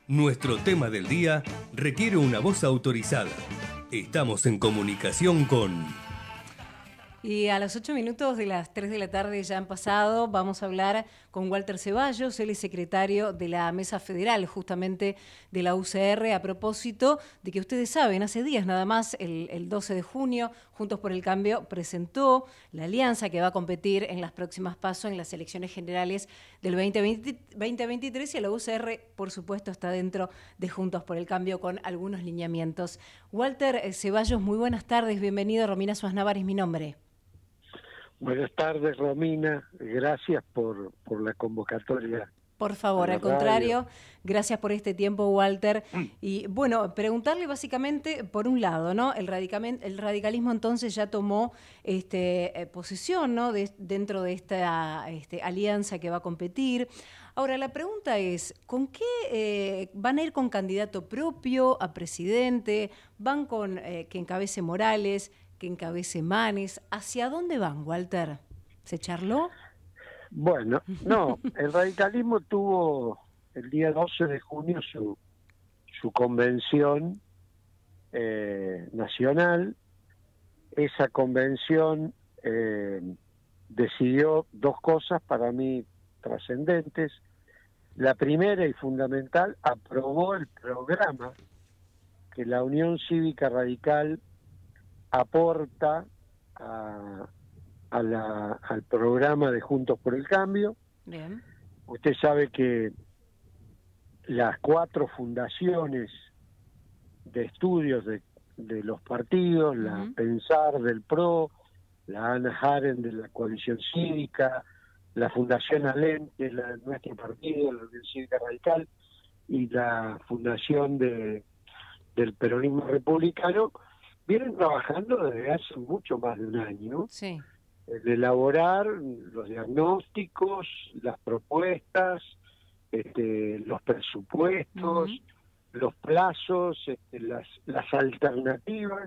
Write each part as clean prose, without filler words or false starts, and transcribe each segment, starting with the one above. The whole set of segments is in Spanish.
Nuestro tema del día requiere una voz autorizada. Estamos en comunicación con... Y a los 8 minutos de las 3 de la tarde ya han pasado, vamos a hablar con Walter Ceballos, él es secretario de la Mesa Federal, justamente de la UCR, a propósito de que ustedes saben, hace días nada más, el 12 de junio, Juntos por el Cambio presentó la alianza que va a competir en las próximas PASO en las elecciones generales del 2023 y la UCR, por supuesto, está dentro de Juntos por el Cambio con algunos lineamientos. Walter Ceballos, muy buenas tardes, bienvenido. Romina Suárez Navarro es mi nombre. Buenas tardes, Romina. Gracias por la convocatoria. Por favor, al contrario, gracias por este tiempo, Walter. Y bueno, preguntarle básicamente, por un lado, ¿no? El radicalismo entonces ya tomó posición, ¿no? Dentro de esta alianza que va a competir. Ahora, la pregunta es, ¿con qué van a ir con candidato propio a presidente? ¿Van con que encabece Morales, que encabece Manes? ¿Hacia dónde van, Walter? ¿Se charló? Bueno, no, el radicalismo tuvo el día 12 de junio su convención nacional. Esa convención decidió dos cosas para mí trascendentes. La primera y fundamental, aprobó el programa que la Unión Cívica Radical aporta al programa de Juntos por el Cambio. Bien. Usted sabe que las 4 fundaciones de estudios de los partidos, la Pensar del PRO, la Ana Haren de la Coalición Cívica, la Fundación ALEN, que es la de nuestro partido, la Unión Cívica Radical, y la Fundación del Peronismo Republicano, vienen trabajando desde hace mucho más de un año. Sí. De elaborar los diagnósticos, las propuestas, los presupuestos, los plazos, las alternativas,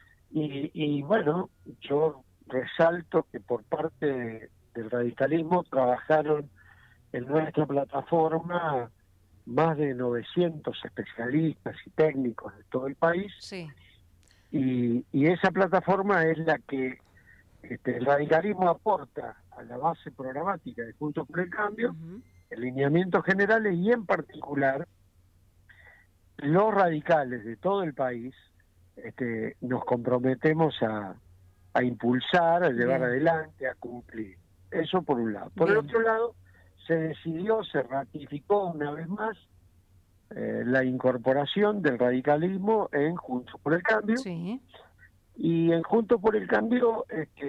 y bueno, yo resalto que por parte del radicalismo trabajaron en nuestra plataforma más de 900 especialistas y técnicos de todo el país. Sí. Y esa plataforma es la que el radicalismo aporta a la base programática de Juntos por el Cambio, en lineamientos generales, y en particular los radicales de todo el país nos comprometemos a impulsar, a llevar adelante, a cumplir. Eso por un lado. Por el otro lado, se ratificó una vez más la incorporación del radicalismo en Juntos por el Cambio. Sí. Y en Juntos por el Cambio,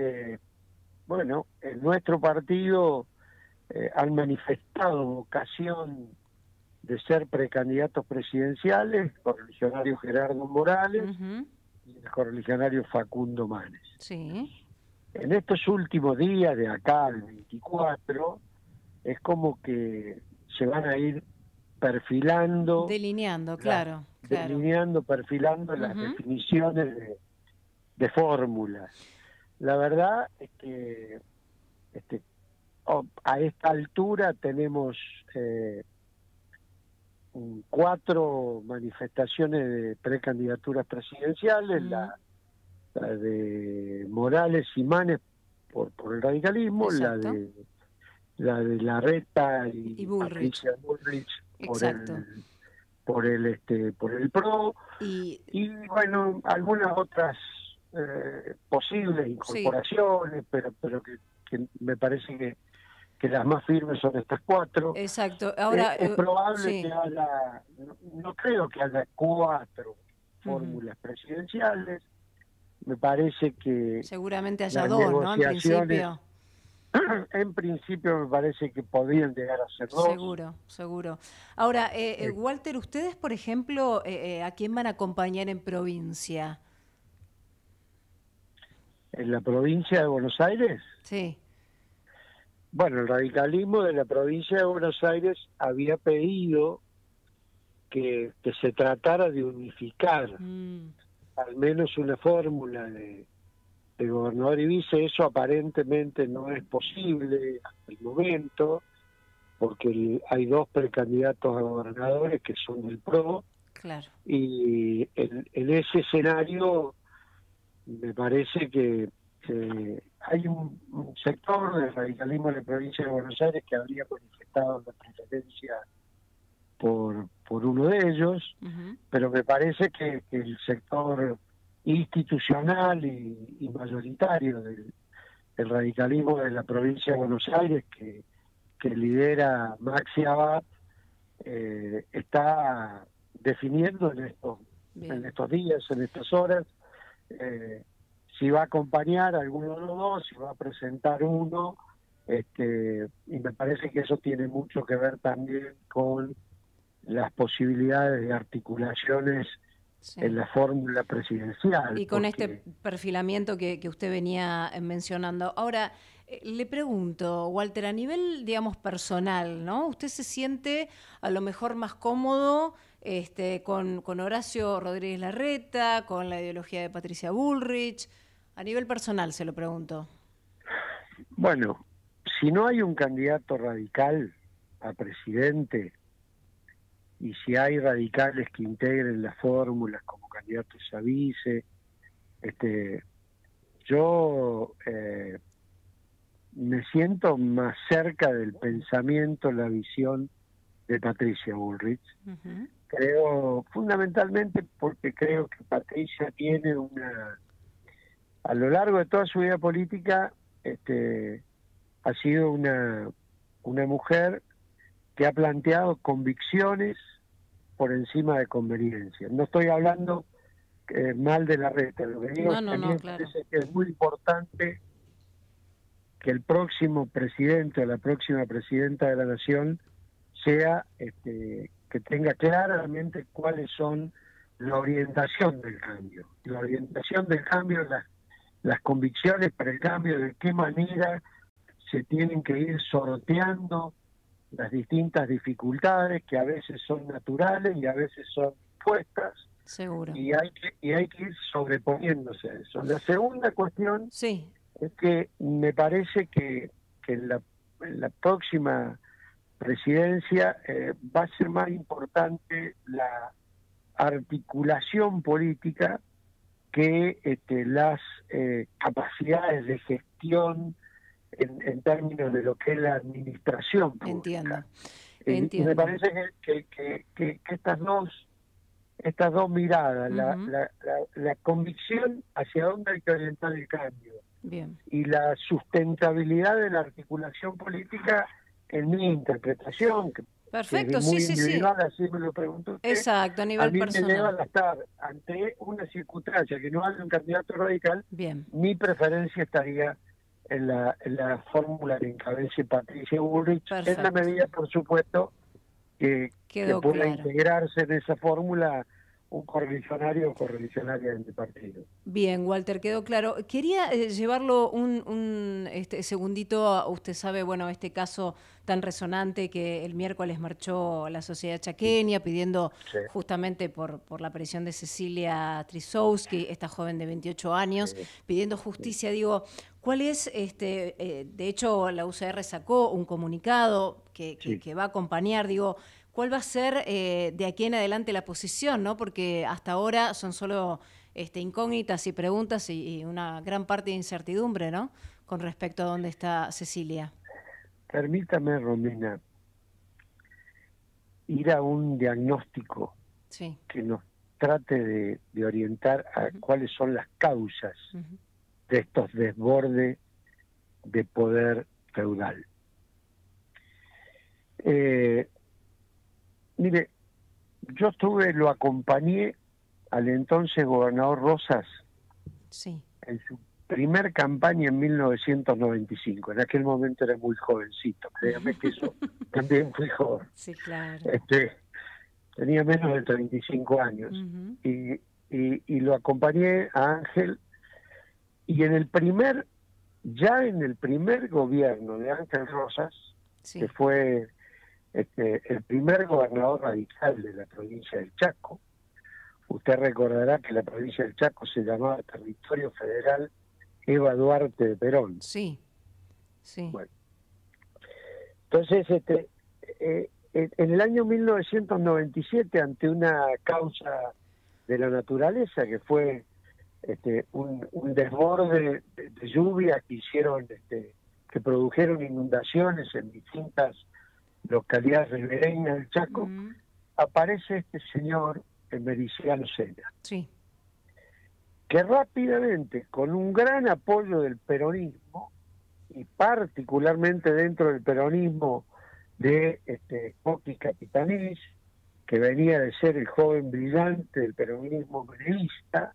bueno, en nuestro partido han manifestado vocación de ser precandidatos presidenciales, el correligionario Gerardo Morales y el correligionario Facundo Manes. Sí. En estos últimos días, de acá al 24, es como que se van a ir perfilando. Delineando, claro. Delineando, perfilando las definiciones de fórmulas. La verdad es que a esta altura tenemos 4 manifestaciones de precandidaturas presidenciales, la de Morales y Manes por el radicalismo, exacto, la de Larreta y Bullrich, Patricia Bullrich exacto, por el PRO, y bueno, algunas otras posibles incorporaciones, sí, pero que me parece que las más firmes son estas 4. Exacto. Ahora es probable que haya, no creo que haya 4 fórmulas presidenciales. Me parece que seguramente haya 2, ¿no? En principio. En principio me parece que podrían llegar a ser 2. Seguro. Ahora, Walter, ustedes, por ejemplo, ¿a quién van a acompañar en provincia? ¿En la provincia de Buenos Aires? Sí. Bueno, el radicalismo de la provincia de Buenos Aires había pedido que se tratara de unificar al menos una fórmula de gobernador y vice. Eso aparentemente no es posible hasta el momento. porque hay dos precandidatos a gobernadores que son del PRO, Claro. y en ese escenario me parece que hay un sector del radicalismo de la provincia de Buenos Aires que habría manifestado la preferencia por uno de ellos, pero me parece que el sector institucional y mayoritario del radicalismo de la provincia de Buenos Aires que lidera Maxi Abad está definiendo en estos días, en estas horas, si va a acompañar a alguno de los dos, si va a presentar uno, y me parece que eso tiene mucho que ver también con las posibilidades de articulaciones en la fórmula presidencial. Y con este perfilamiento que usted venía mencionando. Ahora, le pregunto, Walter, a nivel, digamos, personal, ¿no? ¿Usted se siente a lo mejor más cómodo con Horacio Rodríguez Larreta, con la ideología de Patricia Bullrich? A nivel personal, se lo pregunto. Bueno, si no hay un candidato radical a presidente, y si hay radicales que integren las fórmulas como candidatos a vice, yo me siento más cerca del pensamiento, la visión de Patricia Bullrich. Creo, fundamentalmente porque creo que Patricia tiene a lo largo de toda su vida política, ha sido una mujer que ha planteado convicciones por encima de conveniencias. No estoy hablando mal de Larreta, lo que digo es que a mí me parece que es muy importante que el próximo presidente o la próxima presidenta de la Nación sea que tenga claramente cuáles son la orientación del cambio. La orientación del cambio, las convicciones para el cambio, de qué manera se tienen que ir sorteando las distintas dificultades que a veces son naturales y a veces son impuestas. Seguro. Y hay que ir sobreponiéndose a eso. La segunda cuestión es que me parece que en la próxima presidencia va a ser más importante la articulación política que las capacidades de gestión en términos de lo que es la administración pública. Entiendo. Y me parece que estas dos miradas, la convicción hacia dónde hay que orientar el cambio y la sustentabilidad de la articulación política, en mi interpretación, perfecto, que es muy individual, así me lo preguntó usted. Exacto, a nivel personal. Me lleva a estar ante una circunstancia que no haya un candidato radical. Mi preferencia estaría en la fórmula que encabece Patricia Bullrich, en la medida, por supuesto, que pueda integrarse en esa fórmula un correligionario o correligionaria del partido. Bien, Walter, quedó claro. Quería llevarlo un segundito, usted sabe, bueno, este caso tan resonante que el miércoles marchó la sociedad chaqueña pidiendo justamente por la aparición de Cecilia Trisowski, esta joven de 28 años, pidiendo justicia. Digo, ¿cuál es, de hecho la UCR sacó un comunicado que va a acompañar, digo, ¿cuál va a ser de aquí en adelante la posición, ¿no? Porque hasta ahora son solo incógnitas y preguntas y una gran parte de incertidumbre, ¿no? Con respecto a dónde está Cecilia. Permítame, Romina, ir a un diagnóstico que nos trate de orientar a cuáles son las causas de estos desbordes de poder feudal. Mire, yo lo acompañé al entonces gobernador Rosas en su primer campaña en 1995. En aquel momento era muy jovencito, créame que eso también fui joven. Sí, claro. Tenía menos de 35 años. Y lo acompañé a Ángel, y en el primer gobierno de Ángel Rosas, que fue el primer gobernador radical de la provincia del Chaco. Usted recordará que la provincia del Chaco se llamaba Territorio Federal Eva Duarte de Perón. Sí. Bueno. Entonces, en el año 1997, ante una causa de la naturaleza, que fue un desborde de lluvia que hicieron, que produjeron inundaciones en distintas localidades ribereñas del Chaco, aparece este señor, Emericiano Sena, sí, que rápidamente, con un gran apoyo del peronismo, y particularmente dentro del peronismo de Coqui Capitanich, que venía de ser el joven brillante del peronismo meneísta,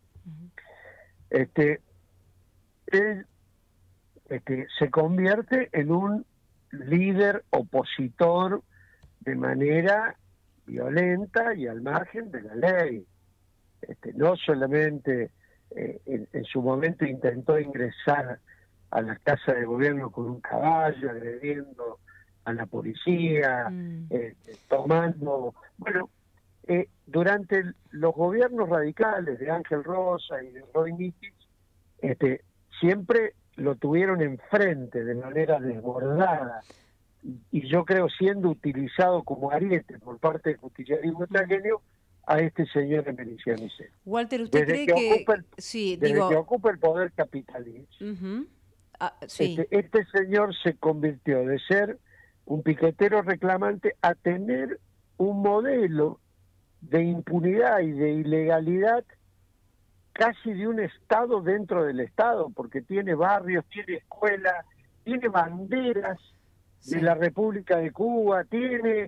él se convierte en un líder opositor de manera violenta y al margen de la ley. No solamente en su momento intentó ingresar a la casa de gobierno con un caballo, agrediendo a la policía, tomando... Bueno, durante los gobiernos radicales de Ángel Rosa y de Roy Mitis, siempre lo tuvieron enfrente de manera desbordada, y yo creo siendo utilizado como ariete por parte del justicialismo chaqueño a este señor Emericiano Sena. Walter, ¿usted cree que que ocupa el poder capitalista? Sí. Este señor se convirtió de ser un piquetero reclamante a tener un modelo de impunidad y de ilegalidad casi de un Estado dentro del Estado, porque tiene barrios, tiene escuelas, tiene banderas de la República de Cuba, tiene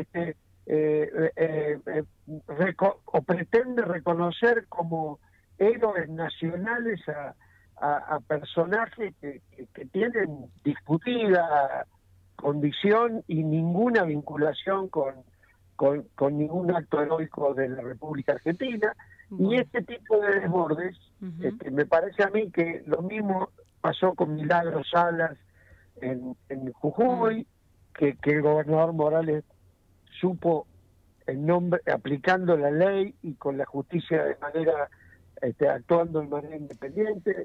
o pretende reconocer como héroes nacionales a personajes que tienen discutida condición y ninguna vinculación con ningún acto heroico de la República Argentina. Y este tipo de desbordes, me parece a mí que lo mismo pasó con Milagros Salas en Jujuy, que el gobernador Morales supo, aplicando la ley y con la justicia de manera, actuando de manera independiente,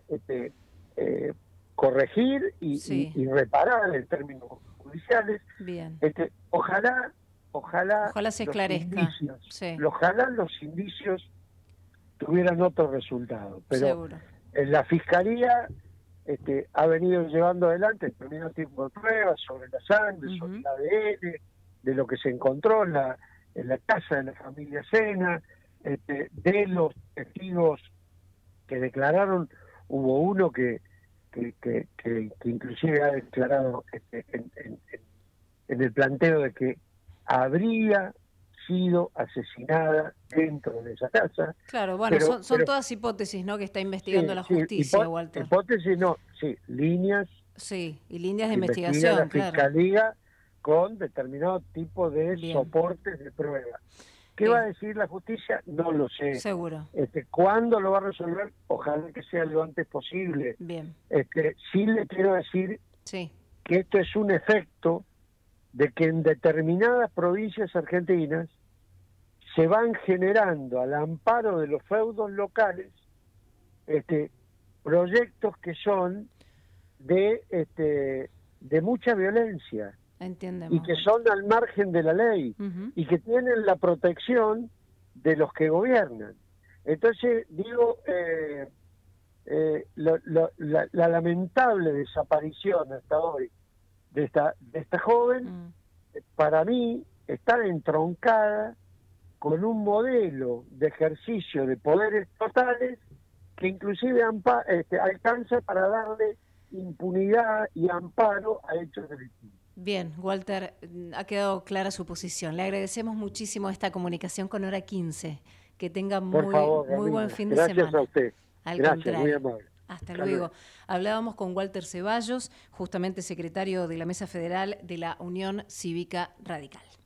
corregir y reparar en términos judiciales. Bien. Ojalá se esclarezca. Ojalá los indicios tuvieran otro resultado, pero seguro. En la Fiscalía ha venido llevando adelante el primer tipo de pruebas sobre la sangre, sobre el ADN, de lo que se encontró en la casa de la familia Sena, de los testigos que declararon. Hubo uno que inclusive ha declarado en el planteo de que habría sido asesinada dentro de esa casa. Claro, bueno, son todas hipótesis, ¿no?, que está investigando la justicia, Walter. Hipótesis no, líneas. Sí, y líneas de investigación, la Fiscalía con determinado tipo de soportes de prueba. ¿Qué va a decir la justicia? No lo sé. Seguro. ¿Cuándo lo va a resolver? Ojalá que sea lo antes posible. Bien. Sí le quiero decir que esto es un efecto de que en determinadas provincias argentinas se van generando, al amparo de los feudos locales, proyectos que son de mucha violencia. Entendemos. Y que son al margen de la ley, y que tienen la protección de los que gobiernan. Entonces, digo, la lamentable desaparición hasta hoy de esta joven, para mí está entroncada con un modelo de ejercicio de poderes totales que inclusive alcanza para darle impunidad y amparo a hechos delictivos. Bien, Walter, ha quedado clara su posición. Le agradecemos muchísimo esta comunicación con Hora 15. Que tenga muy buen fin de semana. Gracias a usted. Al Gracias, contrario. muy amable. Hasta luego. Hablábamos con Walter Ceballos, justamente secretario de la Mesa Federal de la Unión Cívica Radical.